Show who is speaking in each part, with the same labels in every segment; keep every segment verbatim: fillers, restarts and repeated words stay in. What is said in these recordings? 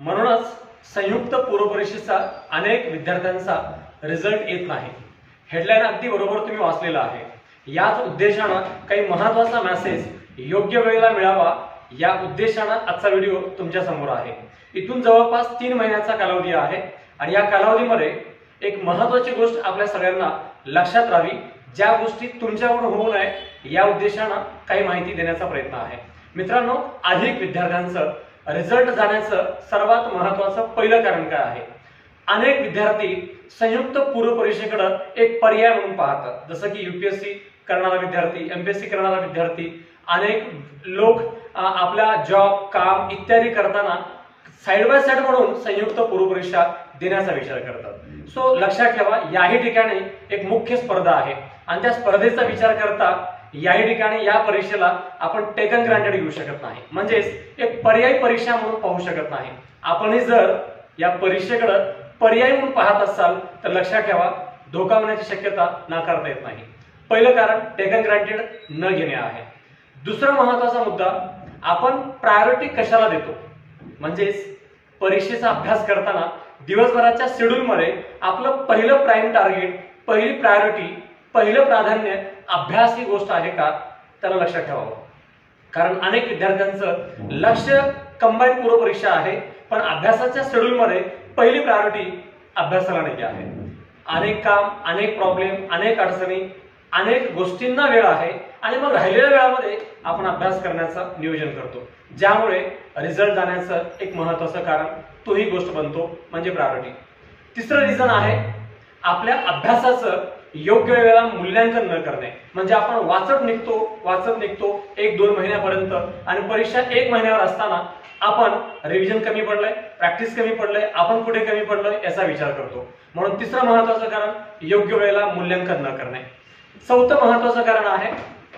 Speaker 1: म्हणूनच संयुक्त पूर्व परीक्षेचा अनेक विद्यार्थ्यांचा रिझल्ट येत नाही। हेडलाईन अगदी बरोबर तुम्ही वाचलेला आहे। याच उद्देशाने काही महत्त्वाचा मेसेज योग्य वेळेला मिळावा या उद्देशाने आजचा व्हिडिओ तुमच्या समोर आहे। इथून जवळपास तीन महिन्याचा कालावधी आहे आणि या कालावधीमध्ये एक महत्त्वाची गोष्ट आपल्या सगळ्यांना लक्षात राहावी, ज्या गोष्टी तुमच्याकडून होऊ नये या उद्देशाने काही माहिती देण्याचा प्रयत्न आहे। मित्रांनो, अधिक विद्यार्थ्यांचं रिझल्ट जाण्याचं सर्वात महत्त्वाचं पहिलं कारण काय आहे? अनेक विद्यार्थी संयुक्त पूर्व परीक्षेकडे एक पर्याय म्हणून पाहतात, जसं की यूपीएससी करणारा विद्यार्थी, एमपीएससी करणारा विद्यार्थी, अनेक लोक आपला जॉब काम इत्यादी करताना साइड बाय साइड म्हणून संयुक्त पूर्व परीक्षा देण्याचा विचार करतात। सो लक्षात ठेवा, याही ठिकाणी एक मुख्य स्पर्धा आहे आणि त्या स्पर्धेचा विचार करता याही ठिकाणी या परीक्षेला आपण टेकन ग्रांटेड घेऊ शकत नाही, म्हणजेच एक पर्यायी परीक्षा म्हणून पाहू शकत नाही। आपण जर या परीक्षेकडे पर्याय म्हणून पाहत असाल तर लक्षात ठेवा, धोका होण्याची शक्यता नाकारता येत नाही। पहिलं कारण टेकन ग्रांटेड न घेणे आहे। दुसरा महत्त्वाचा मुद्दा, आपण प्रायोरिटी कशाला देतो, म्हणजेच परीक्षेचा अभ्यास करताना दिवसभराच्या शेड्यूल मध्ये आपलं पहिलं प्राइम टार्गेट, पहिली प्रायोरिटी, पहिलं प्राधान्य अभ्यास ही गोष्ट आहे का, त्याला लक्षात ठेवावं। कारण अनेक विद्यार्थ्यांचं लक्ष कंबाईन पूर्व परीक्षा आहे, पण अभ्यासाच्या शेड्यूल मध्ये पहिली प्रायोरिटी अभ्यासाला नाही आहे। अनेक काम, अनेक प्रॉब्लेम, अनेक अडचणी, अनेक गोष्टींना वेळ आहे आणि मग राहिलेल्या वेळामध्ये आपण अभ्यास करण्याचं नियोजन करतो, ज्यामुळे रिझल्ट जाण्याचं एक महत्त्वाचं कारण तोही गोष्ट बनतो, म्हणजे प्रायोरिटी। तिसरं रिझन आहे आपल्या अभ्यासाचं योग्य वेळेला मूल्यांकन न करणे, म्हणजे आपण वाचत निघतो वाचत निघतो एक दोन महिन्यापर्यंत आणि परीक्षा एक महिन्यावर असताना आपण रिव्हिजन कमी पडलंय, प्रॅक्टिस कमी पडलंय, आपण कुठे कमी पडलोय याचा विचार करतो। म्हणून तिसरं महत्त्वाचं कारण योग्य वेळेला मूल्यांकन न करणे। चौथं महत्त्वाचं कारण आहे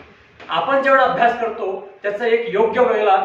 Speaker 1: आपण जेवढा अभ्यास करतो त्याचं एक योग्य वेळेला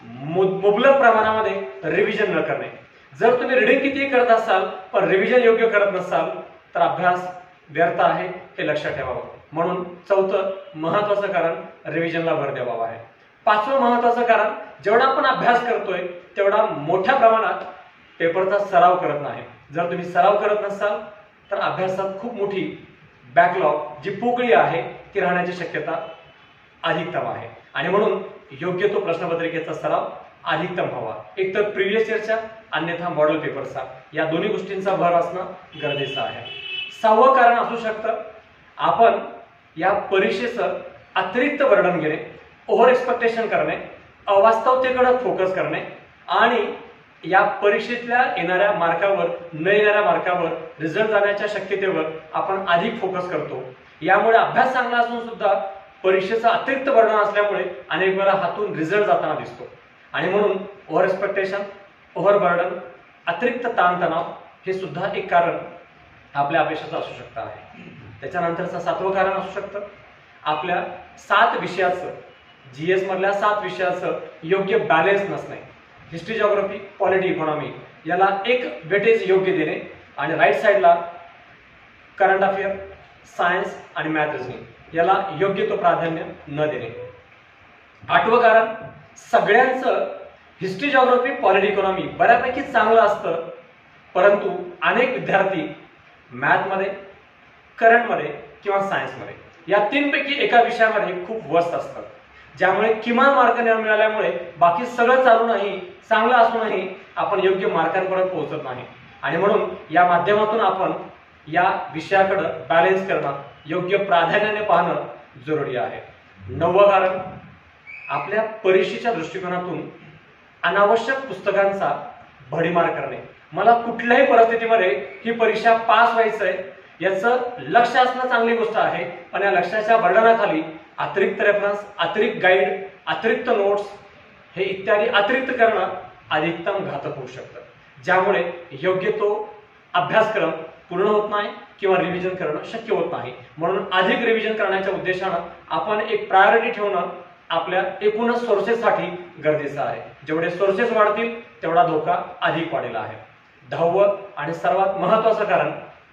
Speaker 1: मुबलक प्रमाणामध्ये रिव्हिजन न करणे। जर तुम्ही रीडिंग कितीही करत असाल पण रिव्हिजन योग्य करत नसाल तर अभ्यास व्यर्थ आहे, हे लक्षात ठेवावं। म्हणून चौथं महत्त्वाचं कारण रिव्हिजनला भर द्यावा आहे। पाचवं महत्त्वाचं कारण, जेवढा आपण अभ्यास करतोय तेवढा मोठ्या प्रमाणात पेपरचा सराव करत नाही। जर तुम्ही सराव करत नसाल तर अभ्यासात खूप मोठी बॅकलॉग, जी पोकळी आहे ती राहण्याची शक्यता अधिकतम आहे आणि म्हणून योग्य तो प्रश्नपत्रिकेचा सराव अधिकतम व्हावा। एक तर प्रिव्हियस इयरच्या, अन्यथा मॉडेल पेपरचा, या दोन्ही गोष्टींचा भर असणं गरजेचं आहे। सहावं कारण असू शकतं आपण या परीक्षेचं अतिरिक्त बर्डन घेणे, ओव्हर एक्सपेक्टेशन करणे, अवास्तवतेकडे फोकस करणे आणि या परीक्षेतल्या येणाऱ्या मार्कावर, न येणाऱ्या मार्कावर, रिझल्ट जाण्याच्या शक्यतेवर आपण अधिक फोकस करतो। यामुळे अभ्यास चांगला असून सुद्धा परीक्षेचा अतिरिक्त बर्डन असल्यामुळे अनेक वेळा हातून रिझल्ट जाताना दिसतो आणि म्हणून ओव्हर एक्सपेक्टेशन, ओव्हर बर्डन, अतिरिक्त ताणतणाव हे सुद्धा एक कारण आपल्या अपेक्षेचं असू शकतं आहे। त्याच्यानंतरचं सातवं कारण असू शकतं आपल्या सात विषयाचं, जीएस मधल्या सात विषयाचं योग्य बॅलन्स नसणे। हिस्ट्री, जिओग्राफी, पॉलिटी, इकॉनॉमी याला एक वेटेज योग्य देणे आणि राईट साईडला करंट अफेअर, सायन्स आणि मॅथ रिझनिंग याला योग्य तो प्राधान्य न देणे। आठवं कारण, सगळ्यांचं हिस्ट्री, जिओग्राफी, पॉलिटी, इकॉनॉमी बऱ्यापैकी चांगलं असतं, परंतु अनेक विद्यार्थी मॅथमध्ये, करंटमध्ये किंवा सायन्समध्ये या तीनपैकी एका विषयामध्ये खूप वर्स्ट असतात, ज्यामुळे किमान मार्क न मिळाल्यामुळे बाकी सगळं चालूनही, चांगलं असूनही आपण योग्य मार्कांपर्यंत पोहोचत नाही आणि म्हणून या माध्यमातून आपण या विषयाकडे बॅलन्स करणं, योग्य प्राधान्याने पाहणं जरुरी आहे। नववं कारण, आपल्या परीक्षेच्या दृष्टिकोनातून अनावश्यक पुस्तकांचा भडीमार करणे। मला कुठल्याही परिस्थितीमध्ये ही परीक्षा पास व्हायचंय याचं लक्ष असणं चांगली गोष्ट आहे, पण या लक्षाच्या बर्डनाखाली अतिरिक्त रेफरन्स, अतिरिक्त गाईड, अतिरिक्त नोट्स हे इत्यादी अतिरिक्त करणं अधिकतम घातक होऊ शकतं, ज्यामुळे योग्य तो अभ्यासक्रम पूर्ण होत नाही किंवा रिव्हिजन करणं शक्य होत नाही। म्हणून अधिक रिव्हिजन करण्याच्या उद्देशानं आपण एक प्रायोरिटी ठेवणं आपल्या एकूणच सोर्सेससाठी गरजेचं आहे। जेवढे सोर्सेस वाढतील तेवढा धोका अधिक वाढलेला आहे। दहावं आणि सर्वात महत्त्वाचं कारण,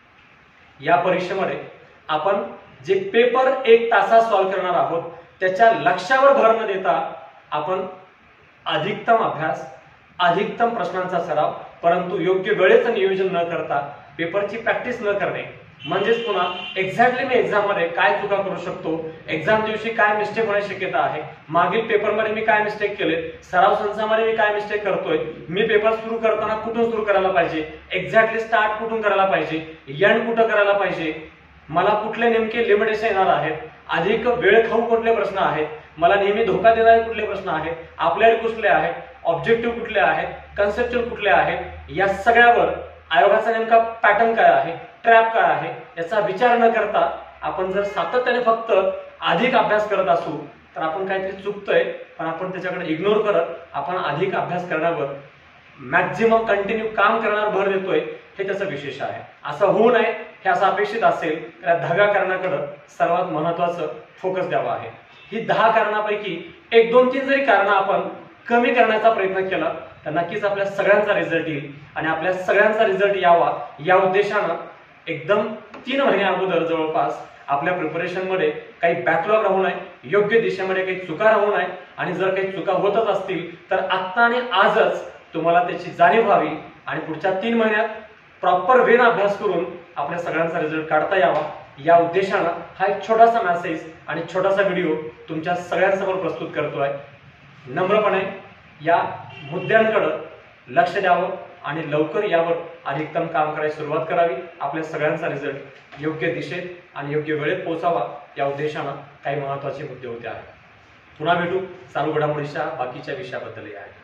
Speaker 1: या परीक्षेमध्ये आपण जे पेपर एक तासात सॉल्व्ह करणार आहोत त्याच्या लक्ष्यावर भर न देता आपण अधिकतम अभ्यास, अधिकतम प्रश्नांचा सराव, परंतु योग्य वेळेचं नियोजन न करता पेपरची प्रॅक्टिस न करणे म्हणजेच पुन्हा एक्झॅक्टली मी एक्झाम मध्ये काय चुका करू शकतो, एक्झाम दिवशी काय मिस्टेक होण्याची शक्यता आहे, मागील पेपरमध्ये मी काय मिस्टेक केले, सराव संचामध्ये मी काय मिस्टेक करतोय, मी पेपर सुरू करताना कुठून सुरू करायला पाहिजे, एक्झॅक्टली स्टार्ट कुठून करायला पाहिजे, एंड कुठं करायला पाहिजे, मला कुठले नेमके लिमिटेशन येणार आहेत, अधिक वेळ खाऊ कुठले प्रश्न आहेत, मला नेहमी धोका देणारे कुठले प्रश्न आहेत, अप्लाइड कुठले आहेत, ऑब्जेक्टिव्ह कुठले आहेत, कन्सेप्च्युअल कुठले आहेत, या सगळ्यावर आयोगाचा नेमका पॅटर्न काय आहे, ट्रॅप काय आहे याचा विचार न करता आपण जर सातत्याने फक्त अधिक अभ्यास करत असू तर आपण काहीतरी चुकतोय, पण आपण त्याच्याकडे इग्नोर करत आपण अधिक अभ्यास करण्यावर मॅक्झिमम कंटिन्यू काम करण्यावर भर देतोय, हे त्याचं विशेष आहे. असं होऊ नये हे असं अपेक्षित असेल तर या दहा कारणाकडे सर्वात महत्वाचं फोकस द्यावा आहे. ही दहा कारणापैकी एक दोन तीन जरी कारण आपण कमी करण्याचा प्रयत्न केला तर नक्कीच आपल्या सगळ्यांचा रिझल्ट येईल आणि आपल्या सगळ्यांचा रिझल्ट यावा या उद्देशानं एकदम तीन महिन्या अगोदर जवळपास आपल्या प्रिपरेशन मध्ये काही बॅकलॉग राहू नये, योग्य दिशेमध्ये काही चुका राहू नये आणि जर काही चुका होतच असतील तर आत्ता आणि आजच तुम्हाला त्याची जाणीव व्हावी आणि पुढच्या तीन महिन्यात प्रॉपर वेन अभ्यास करून आपल्या सगळ्यांचा रिझल्ट काढता यावा या उद्देशानं हा एक छोटासा मेसेज आणि छोटासा व्हिडिओ तुमच्या सगळ्यांसमोर प्रस्तुत करतोय. नम्रपणे या मुद्द्यांकडे लक्ष द्यावं आणि लवकर यावर अधिकतम काम करायला सुरुवात करावी. आपल्या सगळ्यांचा रिझल्ट योग्य दिशेत आणि योग्य वेळेत पोहोचावा या उद्देशानं काही महत्त्वाचे मुद्दे होते आहेत. पुन्हा भेटू चालू घडामोडीच्या बाकीच्या विषयाबद्दलही आहे.